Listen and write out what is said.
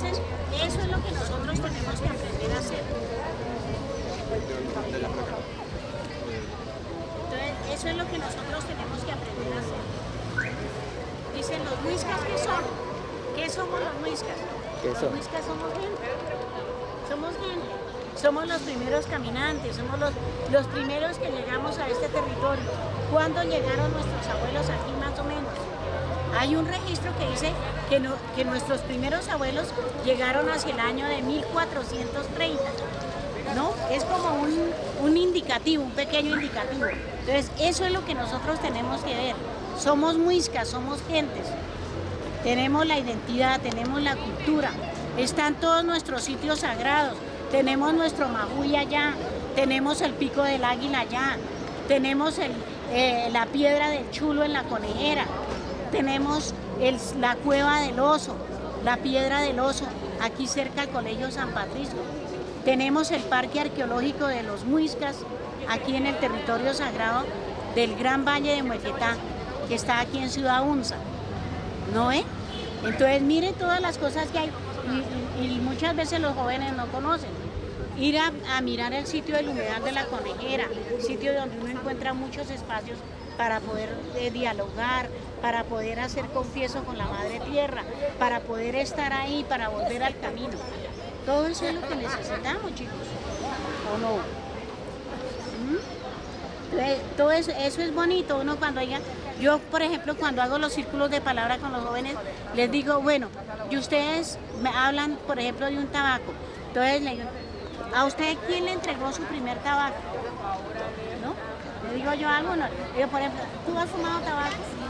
Entonces, eso es lo que nosotros tenemos que aprender a hacer. Entonces, eso es lo que nosotros tenemos que aprender a hacer. Dicen los muiscas, ¿qué son? ¿Qué somos los muiscas? Los muiscas somos gente. Somos gente. Somos los primeros caminantes, somos los primeros que llegamos a este territorio. ¿Cuándo llegaron nuestros abuelos aquí más o menos? Hay un registro que dice que nuestros primeros abuelos llegaron hacia el año de 1430, ¿no? Es como un indicativo, un pequeño indicativo. Entonces, eso es lo que nosotros tenemos que ver. Somos muiscas, somos gentes. Tenemos la identidad, tenemos la cultura. Están todos nuestros sitios sagrados. Tenemos nuestro Majuy allá, tenemos el Pico del Águila allá, tenemos la Piedra del Chulo en la Conejera, tenemos la Cueva del Oso, la Piedra del Oso, aquí cerca al Colegio San Patricio. Tenemos el Parque Arqueológico de los Muiscas, aquí en el territorio sagrado del Gran Valle de Muequetá, que está aquí en Ciudad Unza, ¿no ve? Entonces mire todas las cosas que hay y muchas veces los jóvenes no conocen. Ir a mirar el sitio del humedal de la Conejera, sitio donde uno encuentra muchos espacios para poder dialogar, para poder hacer confieso con la Madre Tierra, para poder estar ahí, para volver al camino. Todo eso es lo que necesitamos, chicos, ¿o no? Todo eso es bonito, uno cuando haya... Yo, por ejemplo, cuando hago los círculos de palabra con los jóvenes, les digo, bueno, y ustedes me hablan, por ejemplo, de un tabaco. Entonces le digo, ¿a usted quién le entregó su primer tabaco? ¿No? Le digo yo algo, no. Le digo, por ejemplo, ¿tú has fumado tabaco?